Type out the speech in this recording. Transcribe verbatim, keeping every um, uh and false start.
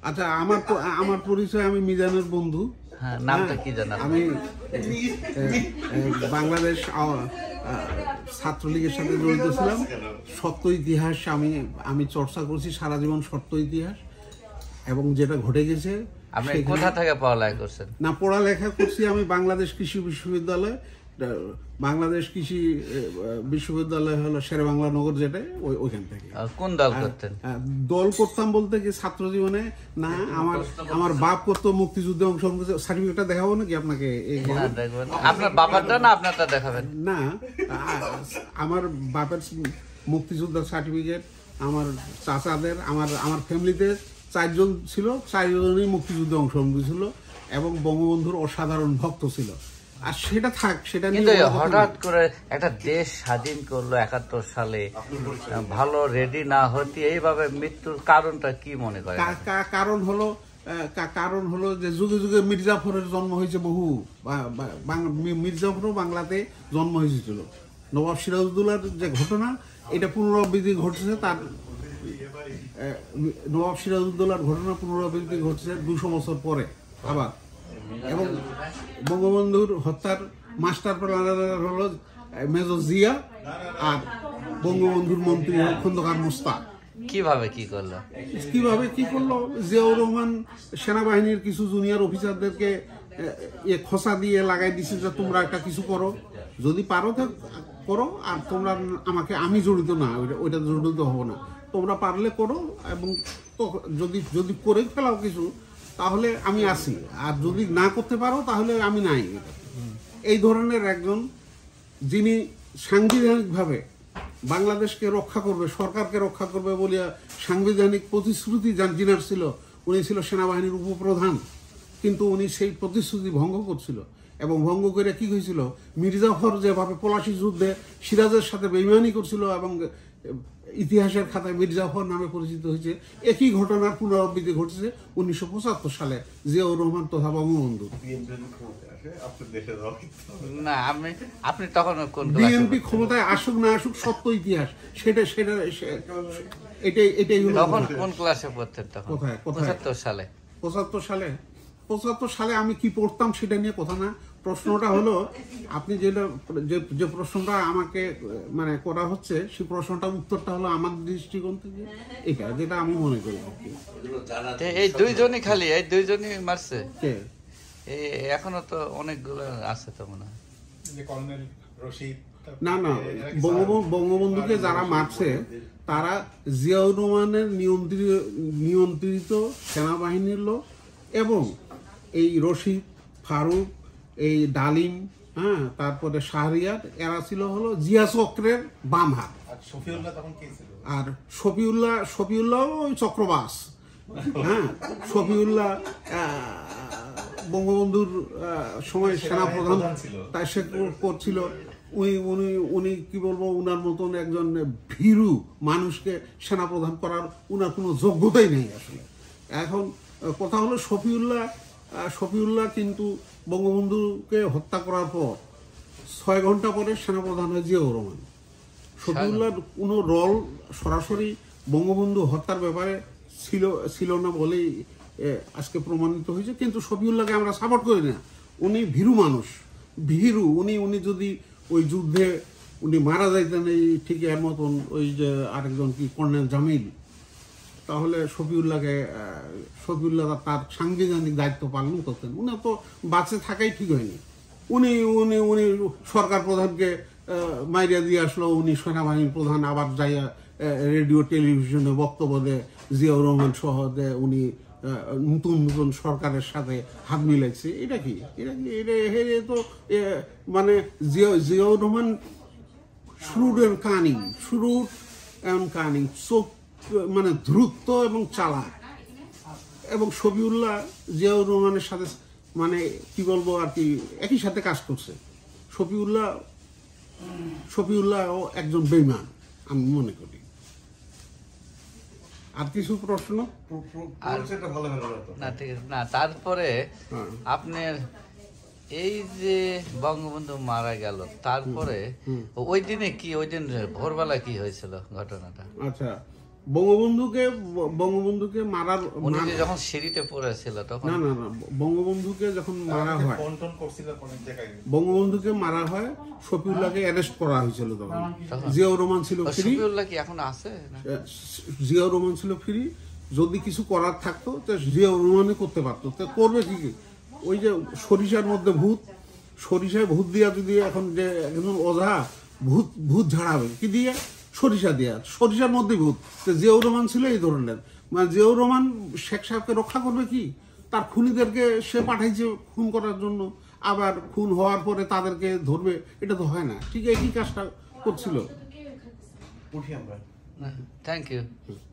আচ্ছা, আমার আমার পরিচয়, আমি মিজানের বন্ধু। হ্যাঁ, নামটা কি জানেন? আমি বাংলাদেশ ছাত্রলীগের সাথে জড়িত ছিলাম। সত্য ইতিহাস আমি আমি চর্চা করছি সারা জীবন, সত্য ইতিহাস এবং যেটা ঘটে গেছে। আপনি কোথা থেকে পড়ালেখা করছেন? না, পড়ালেখা করছি আমি বাংলাদেশ কৃষি বিশ্ববিদ্যালয়। বাংলাদেশ কৃষি বিশ্ববিদ্যালয় হলো শেরে বাংলা নগর, যেটা ওইখান থেকে। কোন দল করতেন? দল করতাম বলতে কি ছাত্র জীবনে না, আমার আমার বাপ করতো মুক্তিযুদ্ধে অংশগ্রহণ করছে। সার্টিফিকেটটা দেখাবো নাকি আপনাকে? আপনার বাবারটা না আপনারটা দেখাবেন? না, আমার বাপের মুক্তিযোদ্ধার সার্টিফিকেট, আমার চাচাদের, আমার আমার ফ্যামিলিতে চারজন ছিল, চারজনই মুক্তিযুদ্ধে অংশগ্রহণ করেছিল এবং বঙ্গবন্ধুর অসাধারণ ভক্ত ছিল। আর সেটা থাক, সেটা কিন্তু হঠাৎ করে একটা দেশ স্বাধীন করলো একাত্তর সালে, ভালো রেডি না হতে এইভাবে মৃত্যুর কারণটা কি মনে করেন? কারণ হলো কারণ হলো যে যুগে যুগে মির্জাফরের জন্ম হয়েছে, বহু মির্জাফরও বাংলাতে জন্ম হয়েছিল। নবাব সিরাজউদ্দৌলার যে ঘটনা, এটা পুনরাবৃত্তি ঘটছে। তার নবাব সিরাজউদ্দৌলার ঘটনা পুনরাবৃত্তি ঘটছে দুশো বছর পরে আবার। এবং বঙ্গবন্ধুর হত্যার মাস্টার প্ল্যানার হলো মেজর জিয়া, আর বঙ্গবন্ধুর মন্ত্রী হল খন্দকার মোস্তাক। কিভাবে কি করলো কিভাবে কি করলো জিয়াউর রহমান সেনাবাহিনীর কিছু জুনিয়র অফিসারদেরকে এ খোসা দিয়ে লাগাই দিছে যে তোমরা একটা কিছু করো, যদি পারো তো করো, আর তোমরা আমাকে, আমি জড়িত না, ওইটা ওইটা জড়িত হবো না, তোমরা পারলে করো, এবং যদি যদি করে ফেলাও কিছু তাহলে আমি আসি, আর যদি না করতে পারো তাহলে আমি নাই। এই ধরনের একজন, যিনি সাংবিধানিকভাবে বাংলাদেশকে রক্ষা করবে, সরকারকে রক্ষা করবে বলিয়া সাংবিধানিক প্রতিশ্রুতি যিনার ছিল, উনি ছিল সেনাবাহিনীর উপপ্রধান, কিন্তু উনি সেই প্রতিশ্রুতি ভঙ্গ করছিল। এবং ভঙ্গ করে কি হয়েছিল, মির্জাফর যেভাবে পলাশী যুদ্ধে সিরাজের সাথে বেইমানি করছিল এবং ইতিহাসের খাতায় মির্জাফর নামে পরিচিত হয়েছে, একই ঘটনার পুনরাবৃত্তি ঘটেছে উনিশশো পঁচাত্তর সালে জিয়াউর রহমান তথা বঙ্গবন্ধু। না, আপনি আপনি তখন বিএনপি ক্ষমতায় আসুক না আসুক, সত্য ইতিহাস সেটা সেটা এটাই এটাই হলো। তখন কোন ক্লাসে পড়তেন তখন? কোথায় পঁচাত্তর সালে? পঁচাত্তর সালে পঁচাত্তর সালে আমি কি পড়তাম সেটা নিয়ে কথা না। প্রশ্নটা হলো, আপনি যেটা যে প্রশ্নটা আমাকে মানে করা হচ্ছে, সেই প্রশ্নটার উত্তরটা হলো আমার দৃষ্টিকোণ থেকে এটা, যেটা আমি মনে করি। এই দুইজনই খালি এই দুইজনই মারছে? এখনো তো অনেকগুলো আছে তো মনে হয়। না না, বঙ্গবন্ধুকে যারা মারছে তারা জিয়াউর রহমানের নিয়ন্ত্রিত নিয়ন্ত্রিত সেনাবাহিনীর লোক, এবং এই রশিদ, ফারুক, এই ডালিম, হ্যাঁ, তারপরে শাহরিয়ার, এরা ছিল হলো জিয়া চক্রের বাম হাত। আর শফিউল্লাহ শফিউল্লাহ ওই চক্রবাস। হ্যাঁ, শফিউল্লাহ বঙ্গবন্ধুর সময় সেনাপ্রধান, তাই সে করছিল। উনি উনি উনি কি বলবো, উনার মতন একজন ভীরু মানুষকে সেনাপ্রধান করার উনার কোনো যোগ্যতাই নেই আসলে। এখন কথা হলো, শফিউল্লাহ শফিউল্লাহ কিন্তু বঙ্গবন্ধুকে হত্যা করার পর ছয় ঘন্টা পরে সেনাপ্রধান হয় জিয়াউর রহমান। শফিউল্লাহর কোনো রোল সরাসরি বঙ্গবন্ধু হত্যার ব্যাপারে ছিল ছিল না বলেই আজকে প্রমাণিত হয়েছে। কিন্তু শফিউল্লাহকে আমরা সাপোর্ট করি না, উনি ভীরু মানুষ, ভীরু। উনি উনি যদি ওই যুদ্ধে উনি মারা যাইতেন এই ঠিক এর মতন, ওই যে আরেকজন কি কর্নেল জামিল, তাহলে শফিউল্লাহকে শফিউল্লাহ তার সাংবিধানিক দায়িত্ব পালন করতেন। উনি তো বাঁচে থাকাই ঠিক হয়নি। উনি উনি উনি সরকার প্রধানকে মাইরিয়া দিয়ে আসলো, উনি সেনাবাহিনীর প্রধান আবার যাইয়া রেডিও টেলিভিশনে বক্তব্য দেয় জিয়াউর রহমান সহ দেয় উনি নতুন নতুন সরকারের সাথে হাত মিলাইছে। এটা কি এটা কি এটা তো মানে Zia Ziaur Rahman shrewd and cunning, shrewd and cunning, চোখ মানে দ্রুত এবং চালাক। এবং শফিউল্লাহ জিয়াউর রহমানের সাথে মানে কি বলবো আর কি একই সাথে কাজ করছে। শফিউল্লাহ শফিউল্লাহ একজন বেঈমান আমি মনে করি। আর কিছু প্রশ্ন? না ঠিক আছে, না তারপরে আপনার এই যে বঙ্গবন্ধু মারা গেল, তারপরে ওই দিনে কি, ওই দিন ভোরবেলা কি হয়েছিল ঘটনাটা? আচ্ছা, বঙ্গবন্ধুকে বঙ্গবন্ধুকে মারার উনি যে যখন সিঁড়িতে পড়েছিল তখন না না না বঙ্গবন্ধুকে যখন মারা হয় বঙ্গবন্ধুকে মারা হয় শফিউল্লাহকে অ্যারেস্ট করা হয়েছিল তখন জিয়াউর রহমান ছিল ফ্রি। শফিউল্লাহ কি এখন আছে? জিয়াউর রহমান ছিল ফ্রি, যদি কিছু করার থাকতো তো জিয়াউর রহমানই করতে পারতো। তো করবে কি? ওই যে সরিষার মধ্যে ভূত, সরিষায় ভূত দিয়া যদি এখন যে একজন ওঝা ভূত ভূত ঝাড়াবে কি দিয়ে? সরিষা দিয়া, সরিষার মধ্যে ভূত। তো জিয়াউর রহমান ছিল এই ধরনের, মানে জিয়াউর রহমান শেখ সাহেবকে রক্ষা করবে কি? তার খুনিদেরকে সে পাঠাইছে খুন করার জন্য, আবার খুন হওয়ার পরে তাদেরকে ধরবে, এটা তো হয় না। ঠিক একই কাজটা করছিল। Thank you.